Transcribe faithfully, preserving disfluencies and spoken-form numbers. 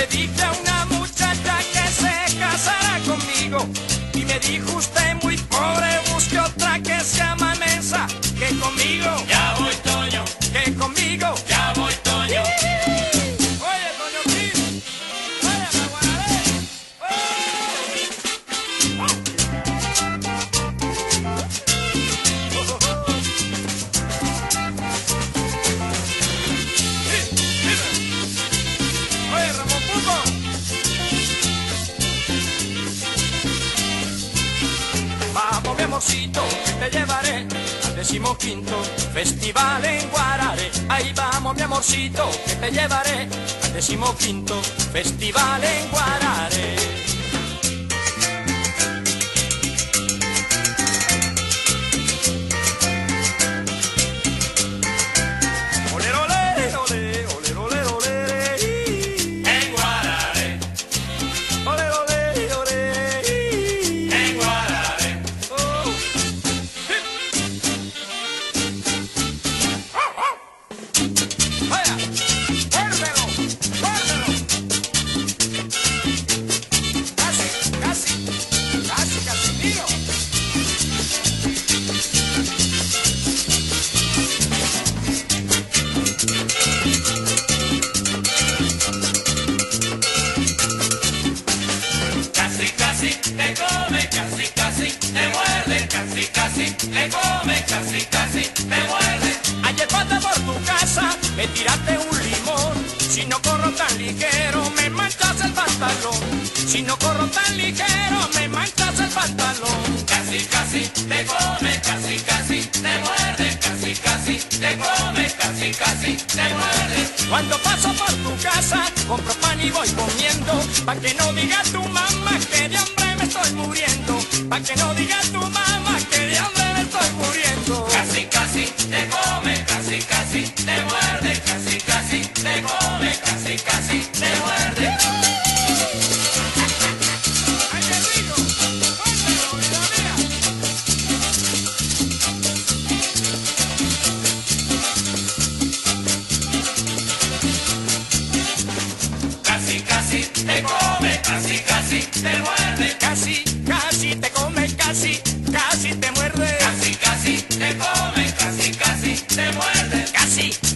dije a una muchacha que se casara conmigo y me dijo usted muy pobre, busque otra que sea más mensa que conmigo. Ya voy, Toño, Que conmigo. ya voy, Toño. Oye, Toño Gil, vaya, me guardaré. Oye, Ramón Puco. Vamos, mi amorcito, que te llevaré al decimoquinto festival en Guarare. Ahí vamos, mi amorcito, que te llevaré al decimoquinto festival en Guarare. Ole, ole, ole, ole, ole, ole, i. En Guarare, Ole, ole, ole, i. en Guarare. Oh. Vaya, guárdelo, guárdelo. Casi, casi, casi, casi mío. Casi, casi, te come, casi, casi, te muerde, casi, casi, te come, casi, casi, te muerde. Ayer pasé por tu casa, me tiraste un limón. Si no corro tan ligero, me manchas el pantalón. Si no corro tan ligero, me manchas el pantalón. Casi, casi, te come, casi, casi, te muerde, casi, casi, te come, casi, casi, te muerde. Cuando paso por tu casa, compro pan y voy comiendo. Pa' que no diga tu mamá que de hambre me estoy muriendo. Pa' que no diga tu mamá que de hambre me estoy muriendo. Casi, casi, te come, casi, casi, te muerde, casi, casi, te come, casi, casi, te muerde. ¡Ay, qué rico! ¡Cómelo, vida mía! Casi, casi, te come, casi, casi, te muerde. Casi, casi te come, casi, casi te muerde. Casi, casi, te come, casi, casi, te muerde. Casi,